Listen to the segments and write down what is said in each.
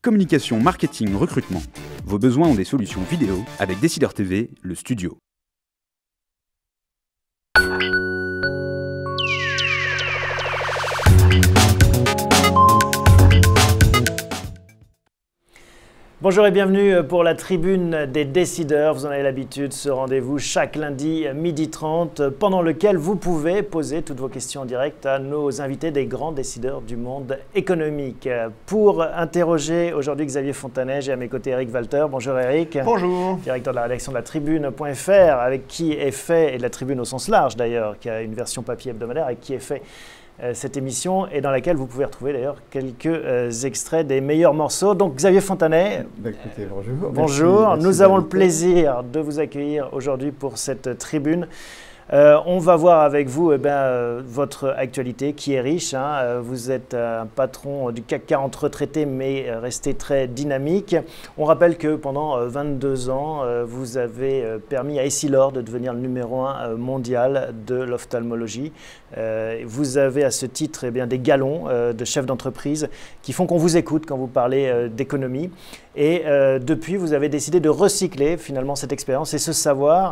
Communication, marketing, recrutement. Vos besoins ont des solutions vidéo avec Décideur TV, le studio. Bonjour et bienvenue pour la tribune des décideurs. Vous en avez l'habitude, ce rendez-vous chaque lundi 12h30 pendant lequel vous pouvez poser toutes vos questions en direct à nos invités des grands décideurs du monde économique. Pour interroger aujourd'hui Xavier Fontanet, j'ai à mes côtés Eric Walter. Bonjour Eric. Bonjour. Directeur de la rédaction de la tribune.fr, avec qui est fait, et de la tribune au sens large d'ailleurs, qui a une version papier hebdomadaire, avec qui est fait cette émission et dans laquelle vous pouvez retrouver d'ailleurs quelques extraits des meilleurs morceaux. Donc Xavier Fontanet, écoutez, bonjour. Bonjour, merci nous avons le plaisir de vous accueillir aujourd'hui pour cette tribune. On va voir avec vous votre actualité qui est riche. Vous êtes un patron du CAC 40 retraité mais resté très dynamique. On rappelle que pendant 22 ans, vous avez permis à Essilor de devenir le numéro 1 mondial de l'ophtalmologie. Vous avez à ce titre des galons de chefs d'entreprise qui font qu'on vous écoute quand vous parlez d'économie. Et depuis, vous avez décidé de recycler finalement cette expérience et ce savoir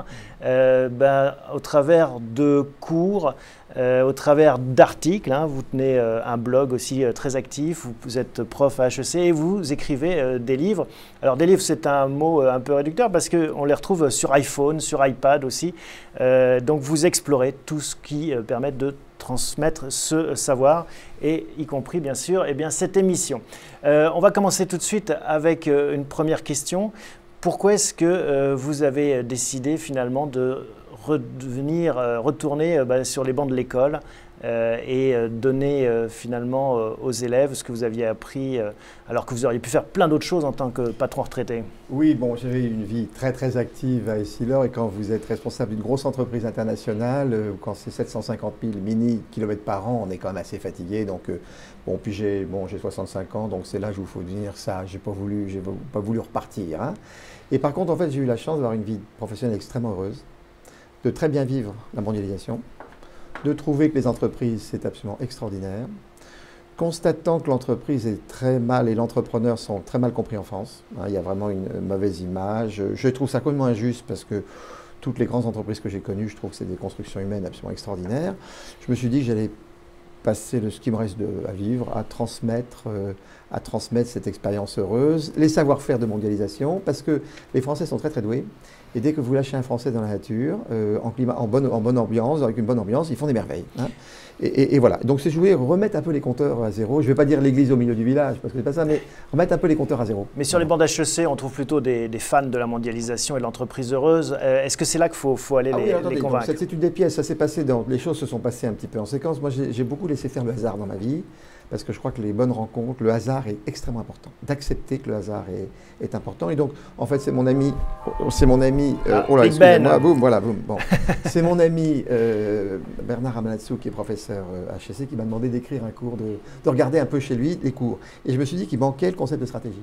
au travers de cours, au travers d'articles. Vous tenez un blog aussi très actif, vous êtes prof à HEC et vous écrivez des livres. Alors des livres, c'est un mot un peu réducteur parce qu'on les retrouve sur iPhone, sur iPad aussi. Donc vous explorez tout ce qui permet de transmettre ce savoir, et y compris bien sûr cette émission. On va commencer tout de suite avec une première question. Pourquoi est-ce que vous avez décidé finalement de retourner sur les bancs de l'école et donner finalement aux élèves ce que vous aviez appris alors que vous auriez pu faire plein d'autres choses en tant que patron retraité? Oui, bon, j'avais une vie très active à Essilor, et quand vous êtes responsable d'une grosse entreprise internationale, quand c'est 750 000 mini-kilomètres par an, on est quand même assez fatigué. Donc, puis j'ai 65 ans, donc c'est l'âge où il faut devenir sage. J'ai pas voulu repartir. Et par contre, en fait, j'ai eu la chance d'avoir une vie professionnelle extrêmement heureuse, de très bien vivre la mondialisation, de trouver que les entreprises, c'est absolument extraordinaire, constatant que l'entreprise est très mal et l'entrepreneur sont très mal compris en France. Il y a vraiment une mauvaise image. Je trouve ça complètement injuste parce que toutes les grandes entreprises que j'ai connues, je trouve que c'est des constructions humaines absolument extraordinaires. Je me suis dit que j'allais passer ce qui me reste à vivre, à transmettre cette expérience heureuse, les savoir-faire de mondialisation, parce que les Français sont très doués. Et dès que vous lâchez un Français dans la nature, en bonne ambiance, avec une bonne ambiance, ils font des merveilles. Et voilà. Donc je voulais remettre un peu les compteurs à zéro. Je ne vais pas dire l'église au milieu du village, parce que c'est pas ça, mais remettre un peu les compteurs à zéro. Mais sur les bancs d'HEC, on trouve plutôt des fans de la mondialisation et de l'entreprise heureuse. Est-ce que c'est là qu'il faut aller les convaincre? C'est une des pièces. Ça s'est passé les choses se sont passées un petit peu en séquence. Moi, j'ai beaucoup laissé faire le hasard dans ma vie, parce que je crois que les bonnes rencontres, le hasard est extrêmement important. D'accepter que le hasard est important. Et donc, en fait, c'est mon ami. Oh là, excusez-moi. Boum, voilà, boum. Bon. C'est mon ami Bernard Ramanatsou, qui est professeur à HEC, qui m'a demandé d'écrire un cours, de regarder un peu chez lui les cours. Et je me suis dit qu'il manquait le concept de stratégie.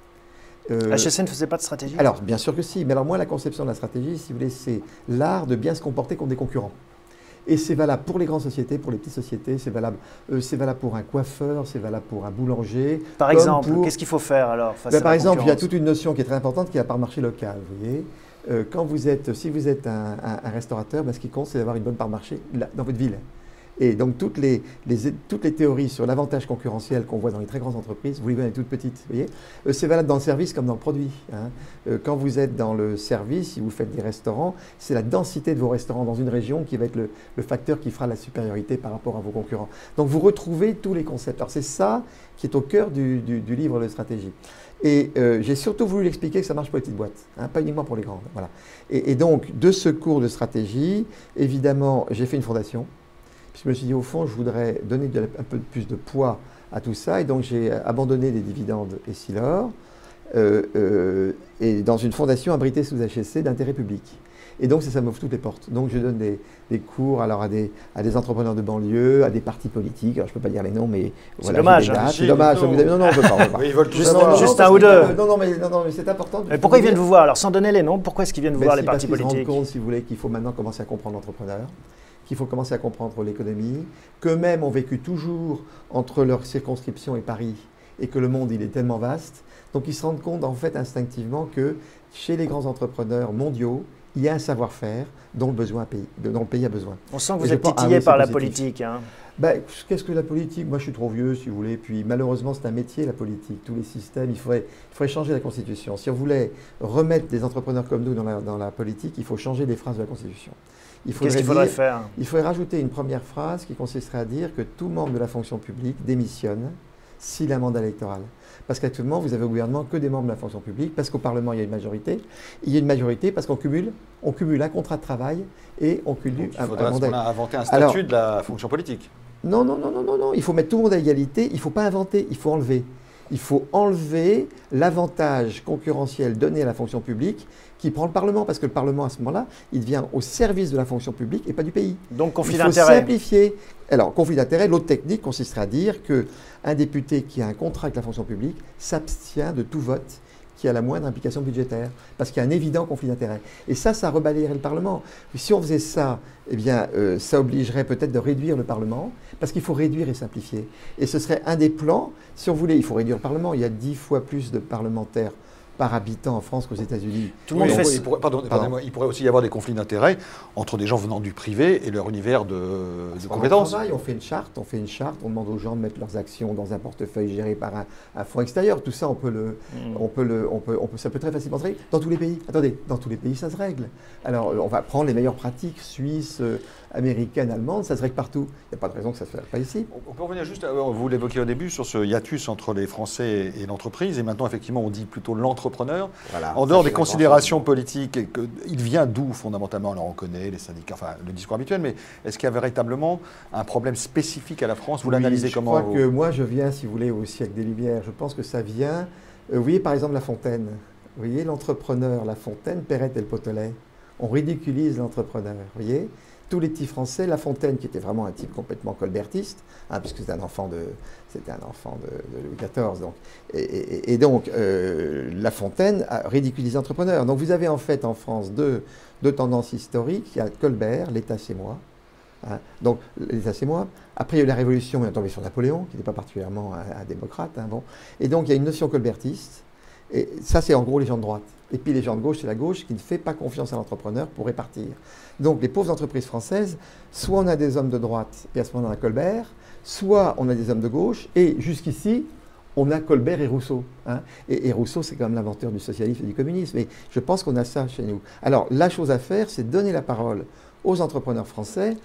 HEC ne faisait pas de stratégie? Alors, bien sûr que si. Mais alors, moi, la conception de la stratégie, si vous voulez, c'est l'art de bien se comporter contre des concurrents. Et c'est valable pour les grandes sociétés, pour les petites sociétés, c'est valable pour un coiffeur, c'est valable pour un boulanger. Par exemple, qu'est-ce qu'il faut faire alors face à par la exemple, il y a concurrence? toute une notion qui est très importante qui est la part marché local. Vous voyez, si vous êtes un restaurateur, ce qui compte, c'est d'avoir une bonne part marché dans votre ville. Et donc toutes les théories sur l'avantage concurrentiel qu'on voit dans les très grandes entreprises, vous les voyez toutes petites, vous voyez, c'est valable dans le service comme dans le produit. Quand vous êtes dans le service, si vous faites des restaurants, c'est la densité de vos restaurants dans une région qui va être le facteur qui fera la supériorité par rapport à vos concurrents. Donc vous retrouvez tous les concepts. Alors c'est ça qui est au cœur du livre de stratégie. Et j'ai surtout voulu l'expliquer que ça marche pour les petites boîtes, pas uniquement pour les grandes. Voilà. Et donc de ce cours de stratégie, évidemment, j'ai fait une fondation. Je me suis dit, au fond, je voudrais donner un peu plus de poids à tout ça. Et donc, j'ai abandonné les dividendes Essilor et dans une fondation abritée sous HEC d'intérêt public. Et donc, ça m'ouvre toutes les portes. Donc, je donne des cours alors à des entrepreneurs de banlieue, à des partis politiques. Alors, je ne peux pas dire les noms, mais c'est dommage. C'est dommage. Non, on ne peut pas. Oui, ils veulent tous savoir. Juste un ou deux. Non, mais c'est important. Mais pourquoi ils viennent vous voir? Alors, sans donner les noms, pourquoi est-ce qu'ils viennent vous voir, les partis politiques? Parce qu'ils se rendent compte, si vous voulez, qu'il faut maintenant commencer à comprendre l'entrepreneur, qu'il faut commencer à comprendre l'économie, qu'eux-mêmes ont vécu toujours entre leur circonscription et Paris, et que le monde il est tellement vaste. Donc ils se rendent compte en fait instinctivement que chez les grands entrepreneurs mondiaux, il y a un savoir-faire dont le pays a besoin. On sent que vous êtes titillé par la politique. Hein. Ben, qu'est-ce que la politique? Moi, je suis trop vieux, si vous voulez. Puis, malheureusement, c'est un métier, la politique. Tous les systèmes, il faudrait changer la Constitution. Si on voulait remettre des entrepreneurs comme nous dans la politique, il faut changer les phrases de la Constitution. Qu'est-ce qu'il faudrait faire? Il faudrait rajouter une première phrase qui consisterait à dire que tout membre de la fonction publique démissionne s'il a un mandat électoral. Parce qu'actuellement, vous avez au gouvernement que des membres de la fonction publique, parce qu'au Parlement, il y a une majorité. Il y a une majorité parce qu'on cumule un contrat de travail et on cumule un mandat. On a inventé un statut de la fonction politique. Non. Il faut mettre tout le monde à égalité. Il ne faut pas inventer, il faut enlever. Il faut enlever l'avantage concurrentiel donné à la fonction publique qui prend le Parlement. Parce que le Parlement, à ce moment-là, il devient au service de la fonction publique et pas du pays. Donc, conflit d'intérêt. Il faut simplifier. Alors, conflit d'intérêt, l'autre technique consisterait à dire qu'un député qui a un contrat avec la fonction publique s'abstient de tout vote qui a la moindre implication budgétaire, parce qu'il y a un évident conflit d'intérêts. Et ça rebalayerait le Parlement. Si on faisait ça, eh bien, ça obligerait peut-être de réduire le Parlement, parce qu'il faut réduire et simplifier. Et ce serait un des plans, si on voulait, il faut réduire le Parlement. Il y a 10 fois plus de parlementaires par habitant en France qu'aux États-Unis. Tout le monde fait... Pardonnez-moi, il pourrait aussi y avoir des conflits d'intérêts entre des gens venant du privé et leur univers de compétences. On fait une charte, on demande aux gens de mettre leurs actions dans un portefeuille géré par un fonds extérieur. Tout ça, ça peut très facilement se régler. Dans tous les pays, dans tous les pays, ça se règle. Alors, on va prendre les meilleures pratiques suisses, américaines, allemandes, ça se règle partout. Il n'y a pas de raison que ça ne se fasse pas ici. On peut revenir juste, vous l'évoquiez au début, sur ce hiatus entre les Français et l'entreprise, et maintenant, effectivement, on dit plutôt l'entrepreneur. Voilà, en dehors des considérations politiques, il vient d'où fondamentalement? Alors on connaît les syndicats, enfin le discours habituel, mais est-ce qu'il y a véritablement un problème spécifique à la France? Vous l'analysez comment? Je crois que moi je viens, si vous voulez, au siècle des Lumières. Je pense que ça vient, vous voyez par exemple La Fontaine. Vous voyez l'entrepreneur, La Fontaine, Perrette et le Potelet. On ridiculise l'entrepreneur, vous voyez. Tous les petits Français, La Fontaine, qui était vraiment un type complètement colbertiste, puisque c'était un enfant de Louis XIV. Donc. Et donc, La Fontaine a ridiculisé l'entrepreneur. Donc, vous avez en fait en France deux tendances historiques. Il y a Colbert, l'État c'est moi. Donc, l'État c'est moi. Après, il y a eu la Révolution, mais on est tombé sur Napoléon, qui n'était pas particulièrement un démocrate. Bon. Et donc, il y a une notion colbertiste. Et ça, c'est en gros les gens de droite. Et puis les gens de gauche, c'est la gauche qui ne fait pas confiance à l'entrepreneur pour répartir. Donc les pauvres entreprises françaises, soit on a des hommes de droite, et à ce moment-là on a Colbert, soit on a des hommes de gauche, et jusqu'ici, on a Colbert et Rousseau. Et Rousseau, c'est quand même l'inventeur du socialisme et du communisme. Et je pense qu'on a ça chez nous. Alors la chose à faire, c'est donner la parole aux entrepreneurs français.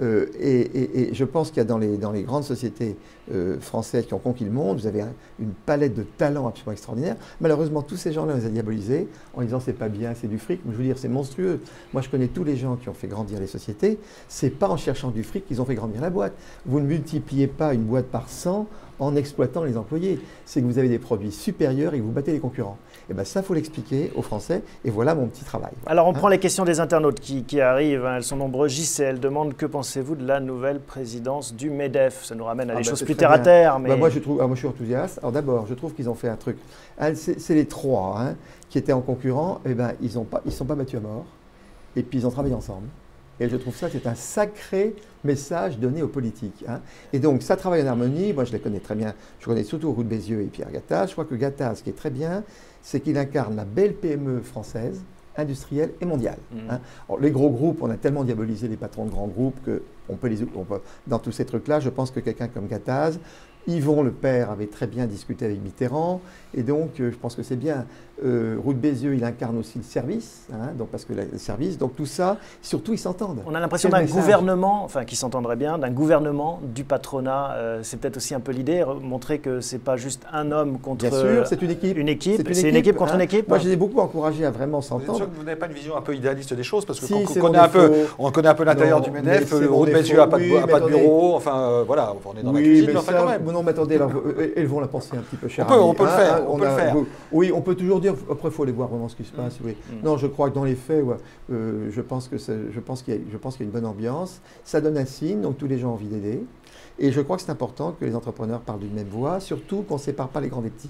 Et je pense qu'il y a dans les grandes sociétés françaises qui ont conquis le monde, vous avez une palette de talents absolument extraordinaire. Malheureusement, tous ces gens-là, on les a diabolisés en disant c'est pas bien, c'est du fric. Mais je veux dire, c'est monstrueux. Moi, je connais tous les gens qui ont fait grandir les sociétés. C'est pas en cherchant du fric qu'ils ont fait grandir la boîte. Vous ne multipliez pas une boîte par 100 en exploitant les employés. C'est que vous avez des produits supérieurs et que vous battez les concurrents. Et bien ça, il faut l'expliquer aux Français. Et voilà mon petit travail. Alors, on prend les questions des internautes qui arrivent. Elles sont nombreuses. JCL demande que pensez-vous de la nouvelle présidence du MEDEF? Ça nous ramène à des choses plus terre à terre. Mais... moi, je suis enthousiaste. Alors d'abord, je trouve qu'ils ont fait un truc. C'est les trois qui étaient en concurrent. Eh ben, ils ne sont pas battus à mort. Et puis, ils ont travaillé ensemble. Et je trouve ça, c'est un sacré message donné aux politiques. Et donc, ça travaille en harmonie. Moi, je les connais très bien. Je connais surtout Roux de Bézieux et Pierre Gattaz. Je crois que Gattaz, ce qui est très bien, c'est qu'il incarne la belle PME française, industrielle et mondiale. Alors, les gros groupes, on a tellement diabolisé les patrons de grands groupes qu'on peut dans tous ces trucs-là, je pense que quelqu'un comme Gattaz, Yvon, le père, avait très bien discuté avec Mitterrand, et donc je pense que c'est bien. Roux de Bézieux, il incarne aussi le service, donc parce que le service, donc tout ça, surtout ils s'entendent. On a l'impression d'un gouvernement, enfin qui s'entendrait bien, d'un gouvernement du patronat. C'est peut-être aussi un peu l'idée, montrer que c'est pas juste un homme contre. Bien sûr, c'est une équipe. C'est une équipe contre une équipe. Moi, je les ai beaucoup encouragés à vraiment s'entendre. Vous sûr que vous n'avez pas une vision un peu idéaliste des choses, parce que on connaît un peu l'intérieur du MEDEF. Roux de Bézieux n'a pas de bureau, enfin voilà, on est dans la cuisine, mais enfin quand même. Non, mais attendez, elles vont la penser un petit peu cher. On peut le faire. Oui, on peut toujours dire, après il faut aller voir vraiment ce qui se passe. Oui. Non, je crois que dans les faits, je pense qu'il y a une bonne ambiance. Ça donne un signe, donc tous les gens ont envie d'aider. Et je crois que c'est important que les entrepreneurs parlent d'une même voix, surtout qu'on ne sépare pas les grands des petits.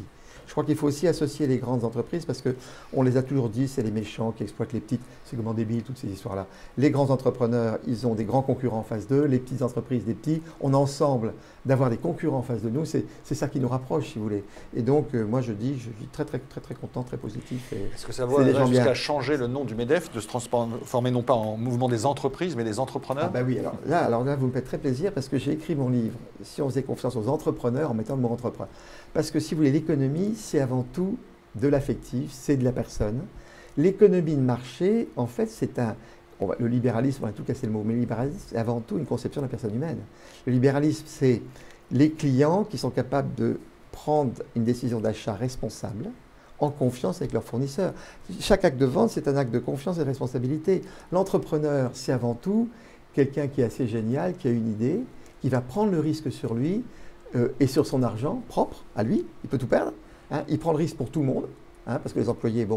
Je crois qu'il faut aussi associer les grandes entreprises parce qu'on les a toujours dit, c'est les méchants qui exploitent les petites, c'est comment débile toutes ces histoires-là. Les grands entrepreneurs, ils ont des grands concurrents en face d'eux, les petites entreprises des petits. On a ensemble d'avoir des concurrents en face de nous, c'est ça qui nous rapproche, si vous voulez. Et donc, moi, je suis très content, très positif. Est-ce que ça va jusqu'à changer le nom du MEDEF, de se transformer non pas en mouvement des entreprises, mais des entrepreneurs? Ah bah oui, alors là, vous me faites très plaisir parce que j'ai écrit mon livre « Si on faisait confiance aux entrepreneurs » en mettant le mot entrepreneur. Parce que si vous voulez, l'économie, c'est avant tout de l'affectif, c'est de la personne. L'économie de marché, en fait, c'est le libéralisme, on va tout casser le mot, mais le libéralisme, c'est avant tout une conception de la personne humaine. Le libéralisme, c'est les clients qui sont capables de prendre une décision d'achat responsable, en confiance avec leurs fournisseurs. Chaque acte de vente, c'est un acte de confiance et de responsabilité. L'entrepreneur, c'est avant tout quelqu'un qui est assez génial, qui a une idée, qui va prendre le risque sur lui et sur son argent propre à lui. Il peut tout perdre. Hein. Il prend le risque pour tout le monde, hein, parce que les employés,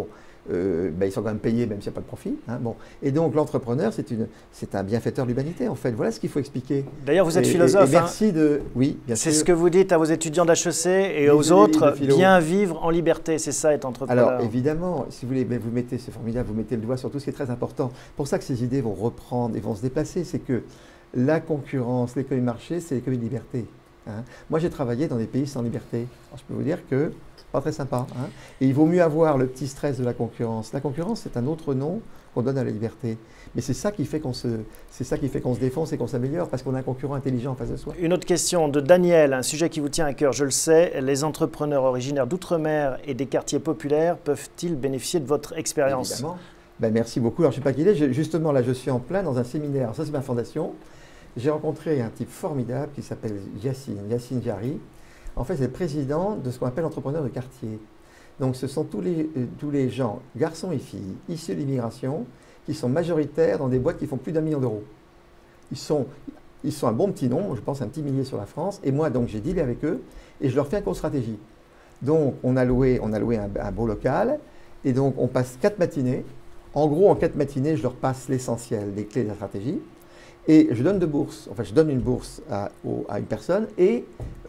ils sont quand même payés même s'il n'y a pas de profit. Hein, bon. Et donc l'entrepreneur, c'est un bienfaiteur de l'humanité en fait. Voilà ce qu'il faut expliquer. D'ailleurs, vous êtes philosophe. Merci de... Oui, bien sûr. C'est ce que vous dites à vos étudiants d'HEC et aux autres, bien vivre en liberté, c'est ça être entrepreneur. Alors évidemment, si vous voulez, vous mettez, c'est formidable, vous mettez le doigt sur tout ce qui est très important. Pour ça que ces idées vont reprendre et vont se déplacer, c'est que la concurrence, l'économie de marché, c'est l'économie de liberté. Hein. Moi, j'ai travaillé dans des pays sans liberté. Alors, je peux vous dire que pas très sympa. Hein. Et il vaut mieux avoir le petit stress de la concurrence. La concurrence, c'est un autre nom qu'on donne à la liberté. Mais c'est ça qui fait qu'on se défonce et qu'on s'améliore, parce qu'on a un concurrent intelligent en face de soi. Une autre question de Daniel, un sujet qui vous tient à cœur, je le sais. Les entrepreneurs originaires d'outre-mer et des quartiers populaires peuvent-ils bénéficier de votre expérience? Évidemment. Ben, merci beaucoup. Alors, je ne sais pas qui il est. Justement, là, je suis en plein dans un séminaire. Ça, c'est ma fondation. J'ai rencontré un type formidable qui s'appelle Yassine Jari. En fait, c'est le président de ce qu'on appelle entrepreneurs de quartier. Donc, ce sont tous les gens, garçons et filles, issus de l'immigration, qui sont majoritaires dans des boîtes qui font plus d'1 million d'euros. Ils sont un bon petit nombre, je pense un petit millier sur la France. Et moi, donc, j'ai dealé avec eux et je leur fais un cours stratégie. Donc, on a loué un beau local et donc, on passe 4 matinées. En gros, en 4 matinées, je leur passe l'essentiel des clés de la stratégie. Et je donne je donne une bourse à une personne et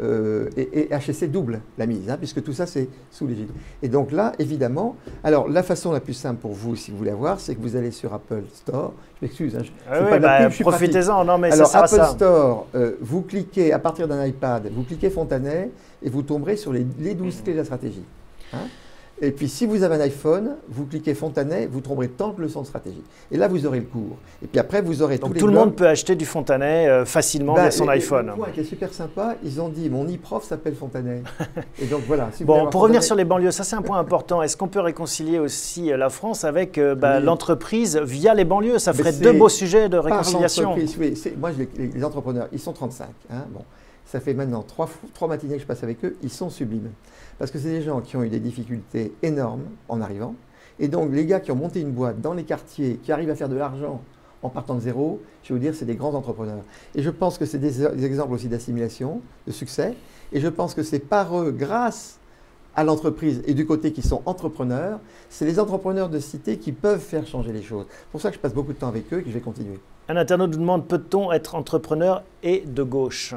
HEC double la mise, hein, puisque tout ça c'est sous l'égide. Et donc là, évidemment, alors la façon la plus simple pour vous, si vous voulez avoir, c'est que vous allez sur Apple Store. Je m'excuse, hein, profitez-en, non mais alors, ça sert à ça. Apple Store, vous cliquez à partir d'un iPad, vous cliquez Fontanet et vous tomberez sur les 12 clés de la stratégie. Hein. Et puis, si vous avez un iPhone, vous cliquez Fontanet, vous trouverez tant de leçons de stratégie. Et là, vous aurez le cours. Et puis après, vous aurez donc tout le monde peut acheter du Fontanet facilement via son iPhone. Le point qui est super sympa, ils ont dit, mon e-prof s'appelle Fontanet. Et donc voilà. Si bon, pour revenir sur les banlieues, ça c'est un point important. Est-ce qu'on peut réconcilier aussi la France avec l'entreprise via les banlieues? Ça ferait 2 beaux sujets de réconciliation. Oui, moi, les entrepreneurs, ils sont 35. Hein, bon. Ça fait maintenant 3 matinées que je passe avec eux, ils sont sublimes. Parce que c'est des gens qui ont eu des difficultés énormes en arrivant. Et donc, les gars qui ont monté une boîte dans les quartiers, qui arrivent à faire de l'argent en partant de zéro, je vais vous dire, c'est des grands entrepreneurs. Et je pense que c'est des exemples aussi d'assimilation, de succès. Et je pense que c'est par eux, grâce à l'entreprise et du côté qui sont entrepreneurs, c'est les entrepreneurs de cité qui peuvent faire changer les choses. C'est pour ça que je passe beaucoup de temps avec eux et que je vais continuer. Un internaute nous demande, peut-on être entrepreneur et de gauche?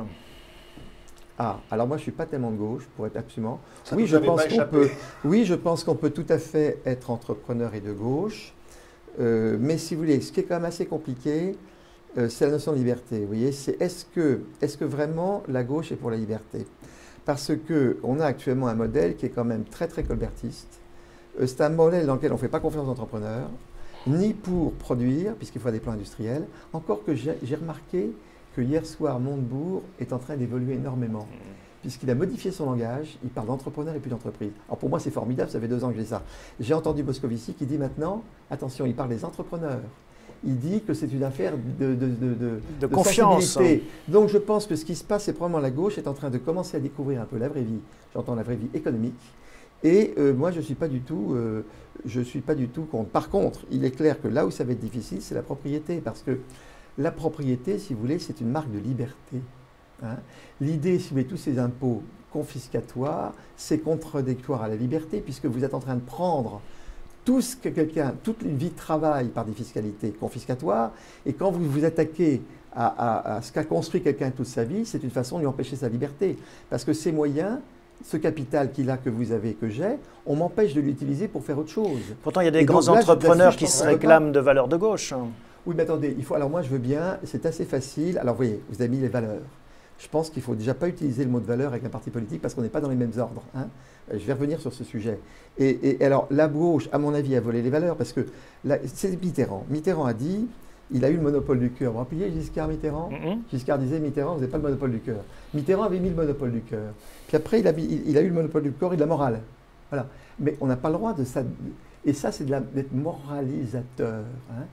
Ah, alors moi je ne suis pas tellement de gauche, pour être absolument. Oui, je pense qu'on peut tout à fait être entrepreneur et de gauche. Mais si vous voulez, ce qui est quand même assez compliqué, c'est la notion de liberté. Vous voyez, c'est est-ce que vraiment la gauche est pour la liberté? Parce qu'on a actuellement un modèle qui est quand même très très colbertiste. C'est un modèle dans lequel on ne fait pas confiance aux entrepreneurs, ni pour produire, puisqu'il faut des plans industriels. Encore que j'ai remarqué que hier soir, Montebourg est en train d'évoluer énormément, puisqu'il a modifié son langage, il parle d'entrepreneur et plus d'entreprise. Alors pour moi, c'est formidable, ça fait 2 ans que j'ai ça. J'ai entendu Moscovici qui dit maintenant, attention, il parle des entrepreneurs. Il dit que c'est une affaire de confiance. Donc je pense que ce qui se passe, c'est probablement la gauche est en train de commencer à découvrir un peu la vraie vie. J'entends la vraie vie économique. Et moi, je ne suis pas du tout contre. Par contre, il est clair que là où ça va être difficile, c'est la propriété, parce que la propriété, si vous voulez, c'est une marque de liberté. Hein. L'idée, si vous voulez, tous ces impôts confiscatoires, c'est contradictoire à la liberté, puisque vous êtes en train de prendre tout ce que toute une vie de travail par des fiscalités confiscatoires, et quand vous vous attaquez à ce qu'a construit quelqu'un toute sa vie, c'est une façon de lui empêcher sa liberté. Parce que ces moyens ce capital qu'il a, que vous avez, que j'ai, on m'empêche de l'utiliser pour faire autre chose. Pourtant, il y a des grands entrepreneurs qui se réclament de valeurs de gauche. Oui, mais attendez, alors moi je veux bien, c'est assez facile. Alors vous voyez, vous avez mis les valeurs. Je pense qu'il ne faut déjà pas utiliser le mot de valeur avec un parti politique parce qu'on n'est pas dans les mêmes ordres. Hein. Je vais revenir sur ce sujet. Et alors, la gauche, à mon avis, a volé les valeurs parce que c'est Mitterrand. Mitterrand a dit, il a eu le monopole du cœur. Vous vous rappelez Giscard Mitterrand? Giscard disait, Mitterrand, vous n'avez pas le monopole du cœur. Mitterrand avait mis le monopole du cœur. Puis après, il a eu le monopole du corps et de la morale. Voilà. Mais on n'a pas le droit de ça. Et ça, c'est d'être moralisateur. Hein.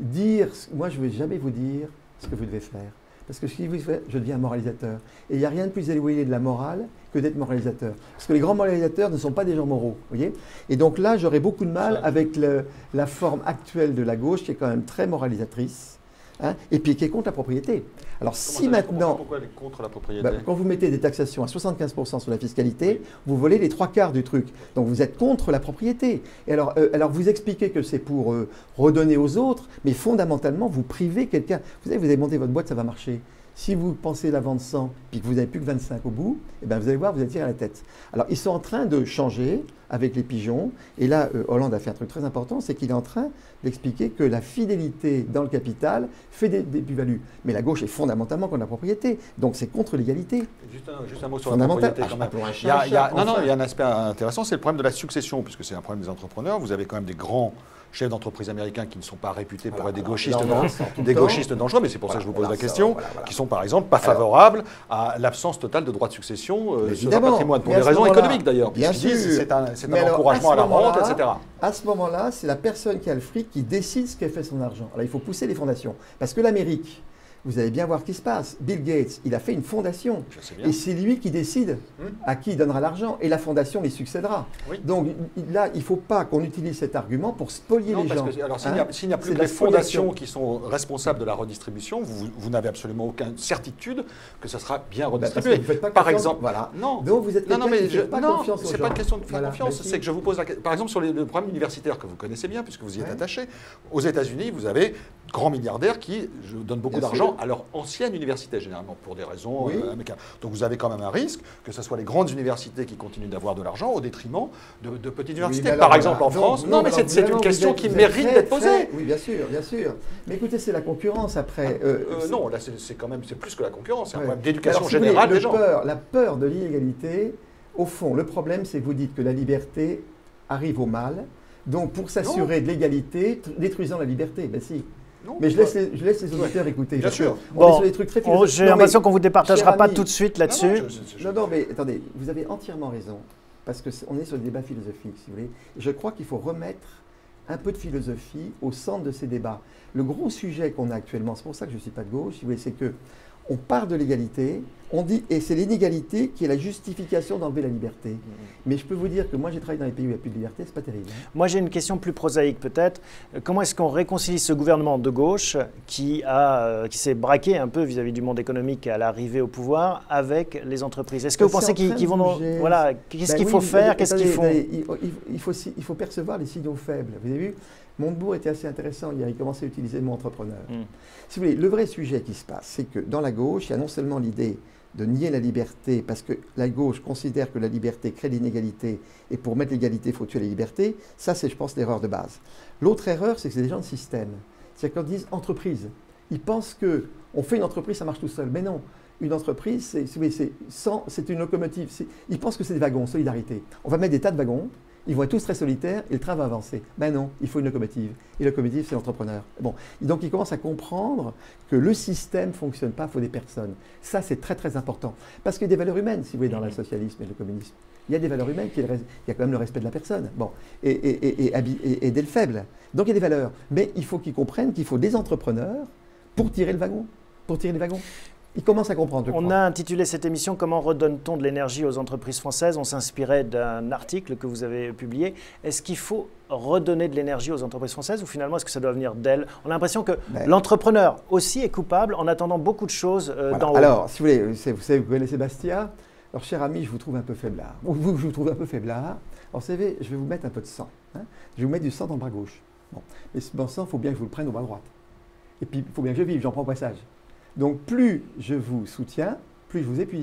Moi, je ne vais jamais vous dire ce que vous devez faire. Parce que si vous faites, je deviens moralisateur. Et il n'y a rien de plus éloigné de la morale que d'être moralisateur. Parce que les grands moralisateurs ne sont pas des gens moraux. Voyez. Et donc là, j'aurais beaucoup de mal avec la forme actuelle de la gauche, qui est quand même très moralisatrice, hein, et puis qui est contre la propriété. Alors si maintenant... Pourquoi elle est contre la propriété? Quand vous mettez des taxations à 75% sur la fiscalité, vous volez les 3/4 du truc. Donc vous êtes contre la propriété. Et alors vous expliquez que c'est pour redonner aux autres, mais fondamentalement, vous privez quelqu'un. Vous avez monté votre boîte, ça va marcher. Si vous pensez la vendre 100 puis que vous n'avez plus que 25 au bout, eh bien vous allez voir, vous allez tirer à la tête. Alors ils sont en train de changer avec les pigeons. Et là, Hollande a fait un truc très important, c'est qu'il est en train d'expliquer que la fidélité dans le capital fait des plus-values. Mais la gauche est fondamentalement contre la propriété. Donc c'est contre l'égalité. Juste un mot sur la propriété quand même. Il y a un aspect intéressant, c'est le problème de la succession, puisque c'est un problème des entrepreneurs. Vous avez quand même des grands chefs d'entreprise américains qui ne sont pas réputés pour être des gauchistes dangereux, mais c'est pour ça que je vous pose la question, qui sont par exemple pas favorables à l'absence totale de droits de succession sur un patrimoine, pour des raisons économiques d'ailleurs. Bien sûr. C'est un encouragement à la rente, etc. À ce moment-là, c'est la personne qui a le fric qui décide ce qu'elle fait son argent. Alors il faut pousser les fondations. Parce que l'Amérique, vous allez bien voir ce qui se passe. Bill Gates, il a fait une fondation. Et c'est lui qui décide à qui il donnera l'argent. Et la fondation lui succédera. Oui. Donc là, il ne faut pas qu'on utilise cet argument pour spolier les gens. Alors s'il n'y a plus que les fondations qui sont responsables de la redistribution, vous n'avez absolument aucune certitude que ça sera bien redistribué. Vous faites pas par exemple, voilà. Non. Donc vous êtes non, mais confiance aux gens. C'est pas une question de faire confiance. C'est que je vous pose la question. Par exemple, sur le programme universitaire que vous connaissez bien, puisque vous y êtes attaché, aux États-Unis, vous avez grands milliardaires qui donnent beaucoup d'argent à leur ancienne université, généralement, pour des raisons américaines. Donc vous avez quand même un risque que ce soit les grandes universités qui continuent d'avoir de l'argent au détriment de petites universités. Par exemple, en France. Non, mais c'est une question qui mérite d'être posée. Oui, bien sûr, bien sûr. Mais écoutez, c'est la concurrence après. Non, là, c'est plus que la concurrence. C'est un problème d'éducation générale des gens. La peur de l'inégalité, au fond, le problème, c'est que vous dites que la liberté arrive au mal. Donc, pour s'assurer de l'égalité, détruisant la liberté. Ben si. Non, mais je laisse les auditeurs écouter. Bien sûr. On est sur des trucs très philosophiques. J'ai l'impression qu'on ne vous départagera pas tout de suite là-dessus. Non, mais attendez, vous avez entièrement raison. Parce qu'on est sur le débat philosophique, si vous voulez. Je crois qu'il faut remettre un peu de philosophie au centre de ces débats. Le gros sujet qu'on a actuellement, c'est pour ça que je ne suis pas de gauche, si vous voulez, c'est qu'on part de l'égalité, on dit, et c'est l'inégalité qui est la justification d'enlever la liberté. Mais je peux vous dire que moi, j'ai travaillé dans les pays où il n'y a plus de liberté, c'est pas terrible. Moi, j'ai une question plus prosaïque peut-être. Comment est-ce qu'on réconcilie ce gouvernement de gauche qui s'est braqué un peu vis-à-vis du monde économique à l'arrivée au pouvoir avec les entreprises? Est-ce que vous pensez qu'ils vont... Voilà, qu'est-ce qu'il faut faire? Qu'est-ce qu'il faut... Il faut percevoir les signaux faibles. Vous avez vu, Montebourg était assez intéressant hier, il commençait à utiliser le mot entrepreneur. Si vous voulez, le vrai sujet qui se passe, c'est que dans la gauche, il y a non seulement l'idée de nier la liberté, parce que la gauche considère que la liberté crée l'inégalité, et pour mettre l'égalité, il faut tuer la liberté. Ça, c'est, je pense, l'erreur de base. L'autre erreur, c'est que c'est des gens de système. C'est-à-dire quand ils disent entreprise, ils pensent qu'on fait une entreprise, ça marche tout seul. Mais non, une entreprise, c'est une locomotive. Ils pensent que c'est des wagons, solidarité. On va mettre des tas de wagons, ils vont être tous très solitaires et le train va avancer. Ben non, il faut une locomotive. Et la locomotive, c'est l'entrepreneur. Bon. Donc, ils commencent à comprendre que le système ne fonctionne pas, il faut des personnes. Ça, c'est très, très important. Parce qu'il y a des valeurs humaines, si vous voulez, dans le socialisme et le communisme. Il y a des valeurs humaines, il y a quand même le respect de la personne. Bon. Et aider le faible. Donc, il y a des valeurs. Mais il faut qu'ils comprennent qu'il faut des entrepreneurs pour tirer le wagon. Pour tirer les wagons. Ils commencent à comprendre. On a intitulé cette émission « Comment redonne-t-on de l'énergie aux entreprises françaises ?» On s'inspirait d'un article que vous avez publié. Est-ce qu'il faut redonner de l'énergie aux entreprises françaises ou finalement est-ce que ça doit venir d'elles? On a l'impression que l'entrepreneur aussi est coupable en attendant beaucoup de choses d'en haut. Alors, si vous voulez, vous connaissez Bastia. Alors, cher ami, je vous trouve un peu faiblard. Je vous trouve un peu faiblard. Alors, vous savez, je vais vous mettre un peu de sang. Hein. Je vais vous mettre du sang dans le bras gauche. Bon. Mais ce sang, il faut bien que je vous le prenne au bras droit. Et puis, il faut bien que je vive, j'en prends au passage. Donc, plus je vous soutiens, plus je vous épuise.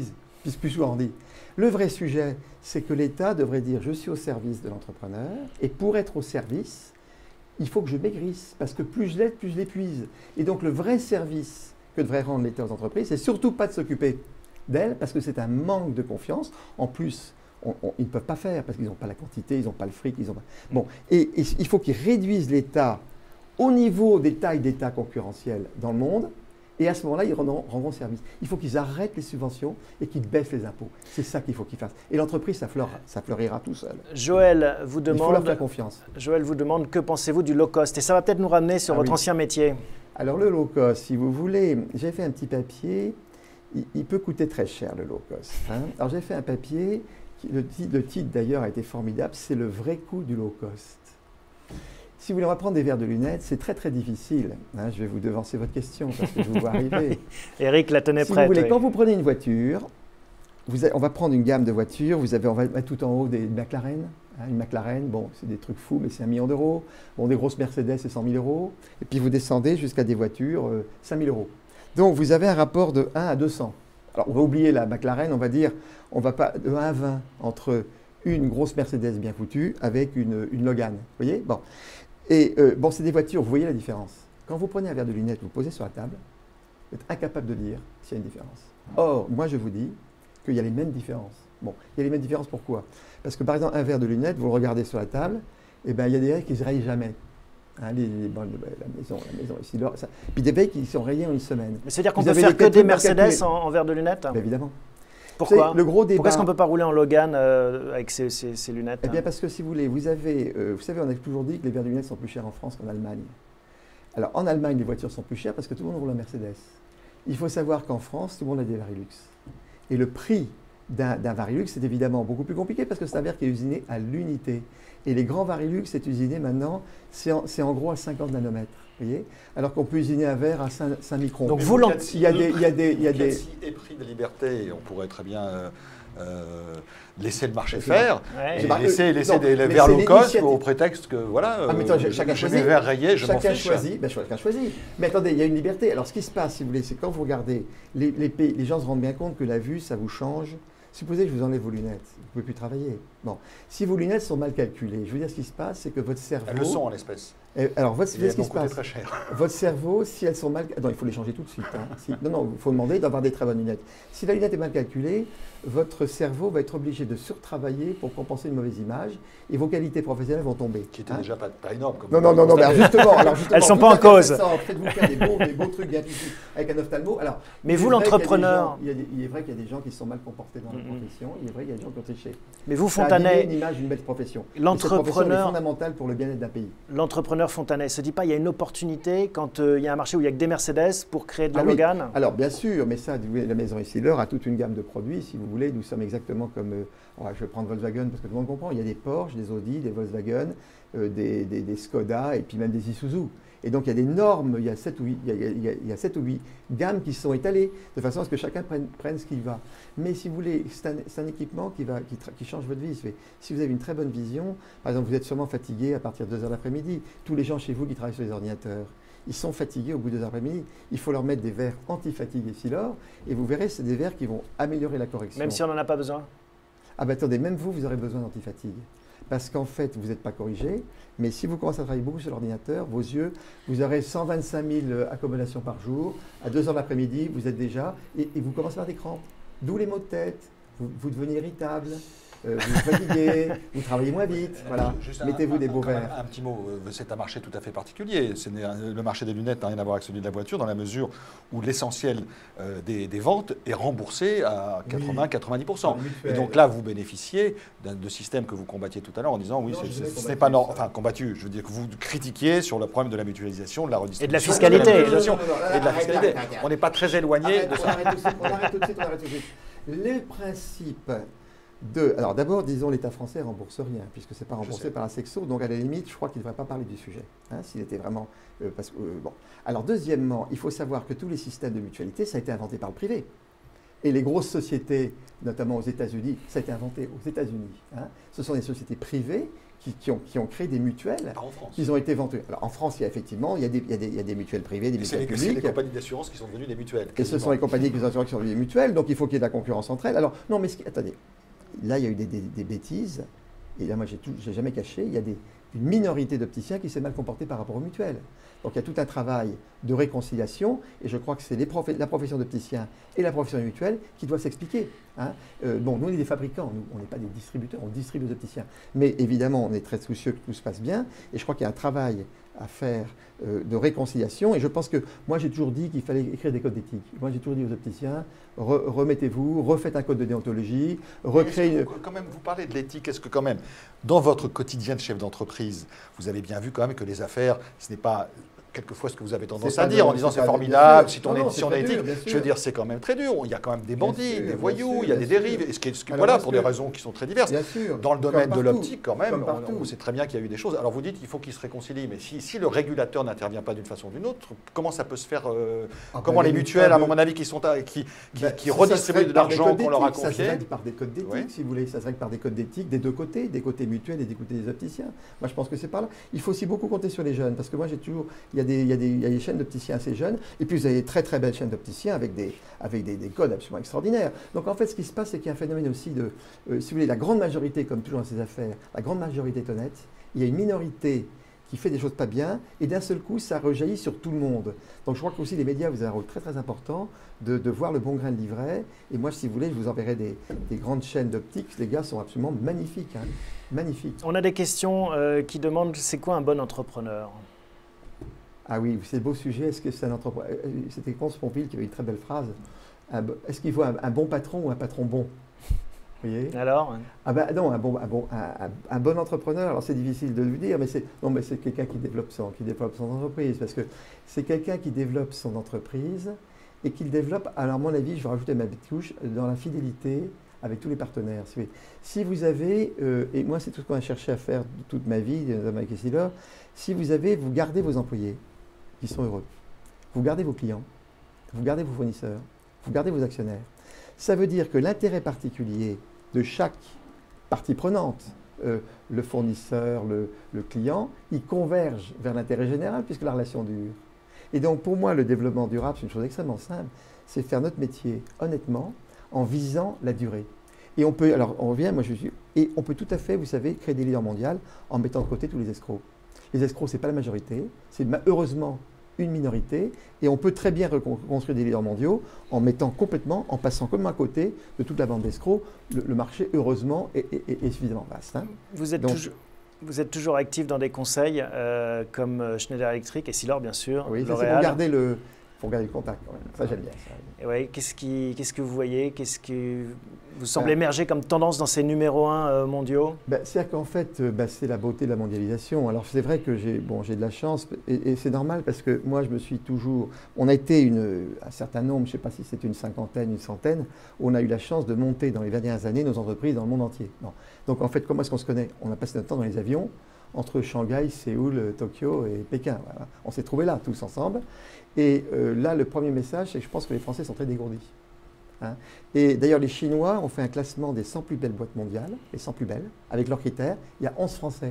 plus souvent on dit. Le vrai sujet, c'est que l'État devrait dire je suis au service de l'entrepreneur et pour être au service, il faut que je maigrisse parce que plus je l'aide, plus je l'épuise. Et donc le vrai service que devrait rendre l'État aux entreprises, c'est surtout pas de s'occuper d'elles parce que c'est un manque de confiance. En plus, ils ne peuvent pas faire parce qu'ils n'ont pas la quantité, ils n'ont pas le fric, ils ont pas... Bon, et il faut qu'ils réduisent l'État au niveau des tailles d'État concurrentielles dans le monde. Et à ce moment-là, ils rendront service. Il faut qu'ils arrêtent les subventions et qu'ils baissent les impôts. C'est ça qu'il faut qu'ils fassent. Et l'entreprise, ça fleurira tout seul. Joël vous demande, il faut leur faire confiance. Joël vous demande que pensez-vous du low cost? Et ça va peut-être nous ramener sur votre ancien métier. Alors le low cost, si vous voulez, j'ai fait un petit papier. Il peut coûter très cher le low cost. Hein. Alors j'ai fait un papier, le titre d'ailleurs a été formidable, c'est le vrai coût du low cost. Si vous voulez, on va prendre des verres de lunettes, c'est très très difficile. Hein, je vais vous devancer votre question parce que je vous vois arriver. Eric la tenait prête. Si vous voulez, quand vous prenez une voiture, on va prendre une gamme de voitures, on va mettre tout en haut des McLaren. Hein, une McLaren, bon, c'est des trucs fous, mais c'est 1 million d'euros. Bon, des grosses Mercedes, c'est 100 000 euros. Et puis vous descendez jusqu'à des voitures, 5 000 euros. Donc vous avez un rapport de 1 à 200. Alors on va oublier la McLaren, on va dire, on va pas de 1 à 20 entre une grosse Mercedes bien foutue avec une Logan. Vous voyez? Bon. Et bon, c'est des voitures, vous voyez la différence. Quand vous prenez un verre de lunettes, vous le posez sur la table, vous êtes incapable de dire s'il y a une différence. Or, moi je vous dis qu'il y a les mêmes différences. Bon, il y a les mêmes différences pourquoi? Parce que par exemple, un verre de lunettes, vous le regardez sur la table, et ben il y a des verres qui ne se rayent jamais. Hein, la maison ici, là, ça. Puis des verres qui sont rayés en une semaine. Mais c'est-à-dire qu'on peut faire que des Mercedes en verre de lunettes? Ben, évidemment. Pourquoi? Le gros débat. Pourquoi est-ce qu'on ne peut pas rouler en Logan avec ces lunettes? Eh bien parce que si vous voulez, vous savez, on a toujours dit que les verres de lunettes sont plus chers en France qu'en Allemagne. Alors en Allemagne, les voitures sont plus chères parce que tout le monde roule en Mercedes. Il faut savoir qu'en France, tout le monde a des Varilux. Et le prix d'un Varilux, c'est évidemment beaucoup plus compliqué parce que c'est un verre qui est usiné à l'unité. Et les grands Varilux, c'est usiné maintenant, c'est en gros à 50 nanomètres. Vous voyez? Alors qu'on peut usiner un verre à 5 microns. Donc il y a des et prix de liberté, on pourrait très bien laisser le marché faire, et laisser des verres low cost au prétexte que voilà, chacun choisit. Mes verres rayés, je m'en fiche. Chacun choisit. Mais attendez, il y a une liberté. Alors ce qui se passe, si vous voulez, c'est quand vous regardez, les gens se rendent bien compte que la vue, ça vous change. Supposez que je vous enlève vos lunettes, vous ne pouvez plus travailler. Bon, si vos lunettes sont mal calculées, je veux dire, ce qui se passe, c'est que votre cerveau... Elles le sont en l'espèce. Alors, ce qui se passe, très cher. Votre cerveau, si elles sont mal... Non, il faut les changer tout de suite. Hein. Non, il faut demander d'avoir des très bonnes lunettes. Si la lunette est mal calculée, votre cerveau va être obligé de surtravailler pour compenser une mauvaise image et vos qualités professionnelles vont tomber. Qui étaient déjà pas énormes. Comme non, mais justement, elles ne sont pas en cause. Faites-vous faire des beaux trucs bien fichus avec un ophtalmo. Alors, mais vous, l'entrepreneur... Il est vrai qu'il y a des gens qui se sont mal comportés dans la profession. Il est vrai qu'il y a des gens qui ont triché. Mais vous, Fontanet... une image d'une belle profession. L'entrepreneur est fondamental pour le bien-être d'un pays. L'entrepreneur Fontanet ne se dit pas il y a une opportunité quand il y a un marché où il n'y a que des Mercedes pour créer de la Logan? Oui. Alors bien sûr, mais ça, la maison Essilor a toute une gamme de produits. Si vous voulez, nous sommes exactement comme... je vais prendre Volkswagen parce que tout le monde comprend. Il y a des Porsche, des Audi, des Volkswagen, des Skoda et puis même des Isuzu. Et donc il y a des normes, il y a 7 ou 8 gammes qui sont étalées, de façon à ce que chacun prenne ce qu'il va. Mais si vous voulez, c'est un équipement qui change votre vie. Si vous avez une très bonne vision, par exemple, vous êtes sûrement fatigué à partir de 2 h l'après-midi. Tous les gens chez vous qui travaillent sur les ordinateurs, ils sont fatigués au bout de 2 h l'après-midi. Il faut leur mettre des verres anti-fatigue Essilor, et vous verrez, c'est des verres qui vont améliorer la correction. Même si on n'en a pas besoin? Ah ben attendez, même vous aurez besoin d'anti-fatigue. Parce qu'en fait, vous n'êtes pas corrigé, mais si vous commencez à travailler beaucoup sur l'ordinateur, vos yeux, vous aurez 125 000 accommodations par jour. À 2 h l'après-midi, vous êtes déjà, et vous commencez à avoir des crampes. D'où les maux de tête, vous devenez irritable, vous fatiguez, vous travaillez moins vite. Voilà. Mettez-vous des beaux verres. Un petit mot, c'est un marché tout à fait particulier. Le marché des lunettes n'a rien à voir avec celui de la voiture, dans la mesure où l'essentiel des ventes est remboursé à 80-90%. Et donc là, vous bénéficiez de systèmes que vous combattiez tout à l'heure en disant oui, ce n'est pas normal. Enfin, combattu, je veux dire que vous critiquiez sur le problème de la mutualisation, de la redistribution. Et de la fiscalité. Et de la fiscalité. On n'est pas très éloigné de ça. On arrête tout de suite. Les principes alors d'abord, disons, l'État français ne rembourse rien, puisque ce n'est pas remboursé par la Sexo, donc à la limite, je crois qu'il ne devrait pas parler du sujet, s'il était vraiment... bon. Alors deuxièmement, il faut savoir que tous les systèmes de mutualité, ça a été inventé par le privé. Et les grosses sociétés, notamment aux États-Unis, ça a été inventé aux États-Unis. Ce sont des sociétés privées qui ont créé des mutuelles. Pas en France. Ils ont été vendus. Alors en France, il y a effectivement il y a des mutuelles privées, des mutuelles publiques. C'est les compagnies d'assurance qui sont devenues des mutuelles. Et ce sont les compagnies d'assurance qui sont devenues des mutuelles, donc il faut qu'il y ait de la concurrence entre elles. Alors, non, mais attendez, là, il y a eu des bêtises, et là, moi, j'ai jamais caché, il y a une minorité d'opticiens qui s'est mal comportée par rapport aux mutuelles. Donc il y a tout un travail de réconciliation, et je crois que c'est la profession d'opticien et la profession mutuelle qui doivent s'expliquer. Hein. Bon, nous, on est des fabricants, nous, on n'est pas des distributeurs, on distribue les opticiens. Mais évidemment, on est très soucieux que tout se passe bien, et je crois qu'il y a un travail à faire de réconciliation, et je pense que moi, j'ai toujours dit qu'il fallait écrire des codes d'éthique. Moi, j'ai toujours dit aux opticiens, remettez-vous, refaites un code de déontologie, recréez... Quand même, vous parlez de l'éthique, est-ce que quand même, dans votre quotidien de chef d'entreprise, vous avez bien vu quand même que les affaires, ce n'est pas... quelquefois ce que vous avez tendance à dire en disant c'est formidable, si on est éthique, je veux dire c'est quand même très dur, il y a quand même des bandits, des voyous, il y a des dérives, voilà, pour des raisons qui sont très diverses. Dans le domaine de l'optique quand même, on sait très bien qu'il y a eu des choses. Alors vous dites qu'il faut qu'ils se réconcilient, mais si le régulateur n'intervient pas d'une façon ou d'une autre, comment ça peut se faire comment les mutuelles, à mon avis, qui redistribuent de l'argent qu'on leur a confié. Ça se règle par des codes d'éthique, si vous voulez, ça se règle par des codes d'éthique des deux côtés, des côtés mutuels et des côtés des opticiens. Moi je pense que c'est par là. Il faut aussi beaucoup compter sur les jeunes, parce que moi j'ai toujours... Il y a des chaînes d'opticiens assez jeunes, et puis vous avez des très très belles chaînes d'opticiens avec des codes absolument extraordinaires. Donc en fait, ce qui se passe, c'est qu'il y a un phénomène aussi de, si vous voulez, la grande majorité, comme toujours dans ces affaires, la grande majorité est honnête, il y a une minorité qui fait des choses pas bien, et d'un seul coup, ça rejaillit sur tout le monde. Donc je crois que aussi les médias, vous avez un rôle très très important de voir le bon grain de livret, et moi, si vous voulez, je vous enverrai des grandes chaînes d'optique, les gars sont absolument magnifiques, hein, magnifiques. On a des questions qui demandent, c'est quoi un bon entrepreneur ? Ah oui, c'est le beau sujet. Est-ce que c'est un entrepreneur? C'était Ponce Pompile qui avait une très belle phrase. Est-ce qu'il faut un bon patron ou un patron bon? Vous voyez? Alors? Ah ben non, un bon entrepreneur, alors c'est difficile de le dire, mais c'est quelqu'un qui développe son entreprise. Parce que c'est quelqu'un qui développe son entreprise et qui le développe, alors à mon avis, je vais rajouter ma petite touche, dans la fidélité avec tous les partenaires. Si vous avez, et moi c'est tout ce qu'on a cherché à faire toute ma vie, dans Essilor, si vous gardez vos employés, qui sont heureux. Vous gardez vos clients, vous gardez vos fournisseurs, vous gardez vos actionnaires. Ça veut dire que l'intérêt particulier de chaque partie prenante, le fournisseur, le client, il converge vers l'intérêt général puisque la relation dure. Et donc pour moi, le développement durable, c'est une chose extrêmement simple, c'est faire notre métier honnêtement en visant la durée. Et on peut, alors on revient, et on peut tout à fait, vous savez, créer des leaders mondiaux en mettant de côté tous les escrocs. Les escrocs, ce n'est pas la majorité, c'est heureusement une minorité, et on peut très bien reconstruire des leaders mondiaux en passant comme à côté de toute la bande d'escrocs. Le marché, heureusement, est suffisamment vaste. Hein. Vous êtes toujours actif dans des conseils comme Schneider Electric et Essilor, bien sûr. Oui, L'Oréal. C'est pour garder le contact quand même. Ça, j'aime bien. Ça. Ouais, qu'est-ce que vous voyez? Qu'est-ce que vous semblez émerger comme tendance dans ces numéros 1 mondiaux? C'est-à-dire qu'en fait, c'est la beauté de la mondialisation. Alors c'est vrai que j'ai de la chance, et c'est normal parce que moi, je me suis toujours... On a été un certain nombre, je ne sais pas si c'est une cinquantaine, une centaine, on a eu la chance de monter dans les 20 dernières années nos entreprises dans le monde entier. Non. Donc en fait, comment est-ce qu'on se connaît? On a passé notre temps dans les avions, entre Shanghai, Séoul, Tokyo et Pékin. Voilà. On s'est trouvés là, tous ensemble. Et là, le premier message, c'est que je pense que les Français sont très dégourdis. Hein. Et d'ailleurs, les Chinois ont fait un classement des 100 plus belles boîtes mondiales, les 100 plus belles, avec leurs critères. Il y a 11 Français.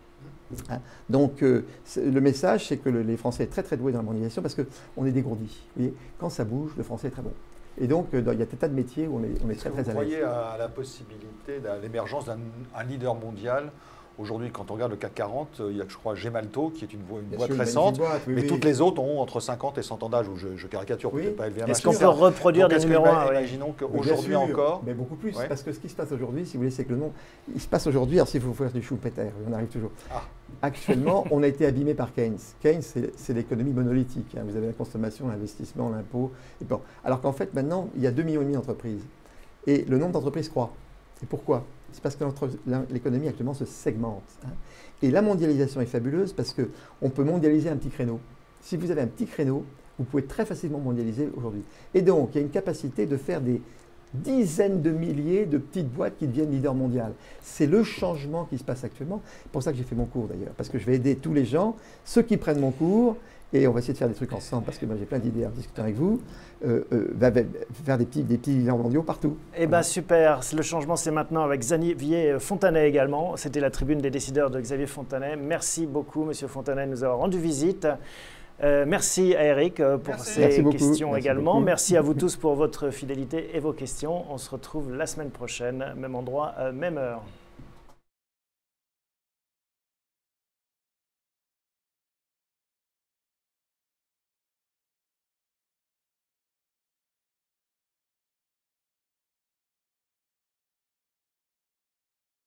Hein. Donc, le message, c'est que les Français sont très très doués dans la mondialisation parce qu'on est dégourdis. Et quand ça bouge, le Français est très bon. Et donc, il y a des tas de métiers où on est très très à l'aise. Vous croyez à la possibilité de l'émergence d'un leader mondial? Aujourd'hui, quand on regarde le CAC 40, il y a, je crois, Gemalto, qui est une boîte récente, mais toutes les autres ont entre 50 et 100 ans d'âge, ou je caricature, peut-être pas élevé à ma Est-ce qu'on peut reproduire des numéros 1? Imaginons qu'aujourd'hui encore... Mais beaucoup plus, parce que ce qui se passe aujourd'hui, si vous voulez, c'est que il se passe aujourd'hui, alors s'il faut faire du Schumpeter, on arrive toujours. Actuellement, on a été abîmé par Keynes. Keynes, c'est l'économie monolithique. Hein. Vous avez la consommation, l'investissement, l'impôt. Bon. Alors qu'en fait, maintenant, il y a 2,5 millions d'entreprises. Et le nombre d'entreprises croît. Et pourquoi? C'est parce que l'économie actuellement se segmente. Hein. Et la mondialisation est fabuleuse parce qu'on peut mondialiser un petit créneau. Si vous avez un petit créneau, vous pouvez très facilement mondialiser aujourd'hui. Et donc, il y a une capacité de faire des dizaines de milliers de petites boîtes qui deviennent leaders mondiaux. C'est le changement qui se passe actuellement. C'est pour ça que j'ai fait mon cours d'ailleurs, parce que je vais aider tous les gens, ceux qui prennent mon cours, et on va essayer de faire des trucs ensemble, parce que moi j'ai plein d'idées en discutant avec vous, faire des petits bilans mondiaux partout. Eh bien super, le changement c'est maintenant avec Xavier Fontanet également. C'était la tribune des décideurs de Xavier Fontanet. Merci beaucoup Monsieur Fontanet de nous avoir rendu visite. Merci à Eric pour ses questions également. Merci à vous tous pour votre fidélité et vos questions. On se retrouve la semaine prochaine, même endroit, même heure.